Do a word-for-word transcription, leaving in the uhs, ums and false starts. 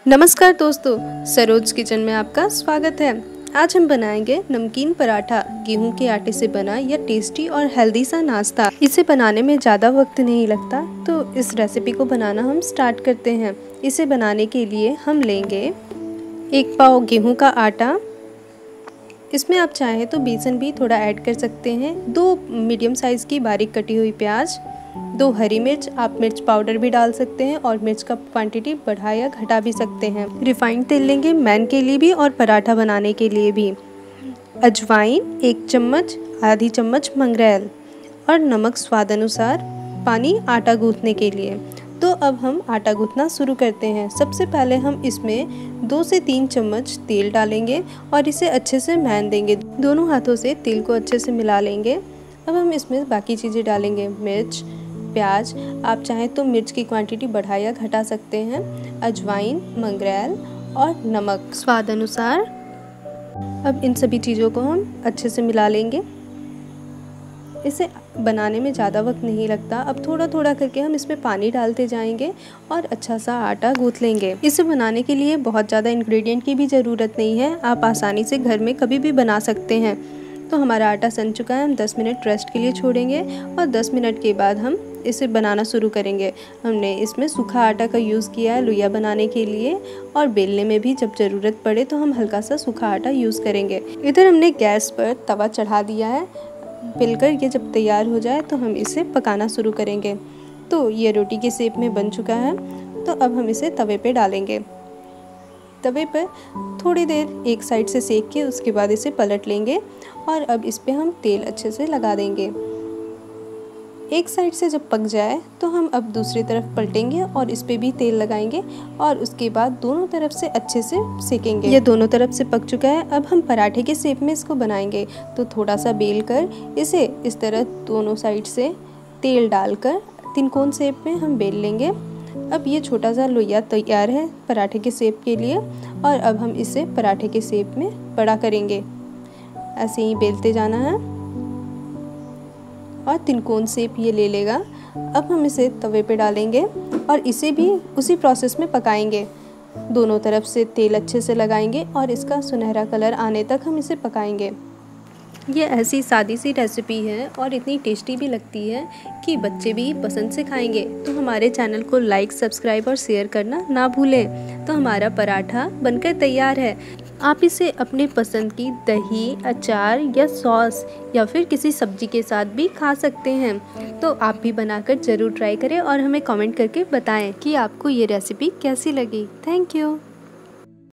नमस्कार दोस्तों, सरोज किचन में आपका स्वागत है। आज हम बनाएंगे नमकीन पराठा। गेहूं के आटे से बना यह टेस्टी और हेल्दी सा नाश्ता। इसे बनाने में ज़्यादा वक्त नहीं लगता, तो इस रेसिपी को बनाना हम स्टार्ट करते हैं। इसे बनाने के लिए हम लेंगे एक पाव गेहूं का आटा। इसमें आप चाहें तो बेसन भी थोड़ा ऐड कर सकते हैं। दो मीडियम साइज़ की बारीक कटी हुई प्याज, दो हरी मिर्च, आप मिर्च पाउडर भी डाल सकते हैं और मिर्च का क्वांटिटी बढ़ा या घटा भी सकते हैं। रिफाइंड तेल लेंगे मैन के लिए भी और पराठा बनाने के लिए भी। अजवाइन एक चम्मच, आधी चम्मच मंगरेल और नमक स्वाद अनुसार। पानी आटा गूंथने के लिए। तो अब हम आटा गूंथना शुरू करते हैं। सबसे पहले हम इसमें दो से तीन चम्मच तेल डालेंगे और इसे अच्छे से मैन देंगे। दोनों हाथों से तेल को अच्छे से मिला लेंगे। अब हम इसमें बाकी चीज़ें डालेंगे, मिर्च, प्याज, आप चाहें तो मिर्च की क्वांटिटी बढ़ा या घटा सकते हैं, अजवाइन, मंगरेल और नमक स्वाद अनुसार। अब इन सभी चीज़ों को हम अच्छे से मिला लेंगे। इसे बनाने में ज़्यादा वक्त नहीं लगता। अब थोड़ा थोड़ा करके हम इसमें पानी डालते जाएंगे और अच्छा सा आटा गूंथ लेंगे। इसे बनाने के लिए बहुत ज़्यादा इंग्रेडिएंट की भी ज़रूरत नहीं है, आप आसानी से घर में कभी भी बना सकते हैं। तो हमारा आटा सन चुका है, हम दस मिनट रेस्ट के लिए छोड़ेंगे और दस मिनट के बाद हम इसे बनाना शुरू करेंगे। हमने इसमें सूखा आटा का यूज़ किया है लोइया बनाने के लिए, और बेलने में भी जब ज़रूरत पड़े तो हम हल्का सा सूखा आटा यूज़ करेंगे। इधर हमने गैस पर तवा चढ़ा दिया है। बेलकर ये जब तैयार हो जाए तो हम इसे पकाना शुरू करेंगे। तो ये रोटी के शेप में बन चुका है। तो अब हम इसे तवे पे डालेंगे। तवे पर थोड़ी देर एक साइड से सेक के उसके बाद इसे पलट लेंगे और अब इस पे हम तेल अच्छे से लगा देंगे। एक साइड से जब पक जाए तो हम अब दूसरी तरफ पलटेंगे और इस पे भी तेल लगाएंगे और उसके बाद दोनों तरफ से अच्छे से सेकेंगे। ये दोनों तरफ से पक चुका है। अब हम पराठे के शेप में इसको बनाएंगे। तो थोड़ा सा बेल कर इसे इस तरह दोनों साइड से तेल डालकर तिनकोन शेप में हम बेल लेंगे। अब ये छोटा सा लोइया तैयार है पराठे के शेप के लिए, और अब हम इसे पराठे के शेप में बड़ा करेंगे। ऐसे ही बेलते जाना है और तिनकोन शेप ये ले लेगा। अब हम इसे तवे पे डालेंगे और इसे भी उसी प्रोसेस में पकाएंगे। दोनों तरफ से तेल अच्छे से लगाएंगे और इसका सुनहरा कलर आने तक हम इसे पकाएंगे। ये ऐसी सादी सी रेसिपी है और इतनी टेस्टी भी लगती है कि बच्चे भी पसंद से खाएंगे। तो हमारे चैनल को लाइक, सब्सक्राइब और शेयर करना ना भूलें। तो हमारा पराठा बनकर तैयार है। आप इसे अपने पसंद की दही, अचार या सॉस या फिर किसी सब्जी के साथ भी खा सकते हैं। तो आप भी बनाकर ज़रूर ट्राई करें और हमें कमेंट करके बताएं कि आपको ये रेसिपी कैसी लगी। Thank you.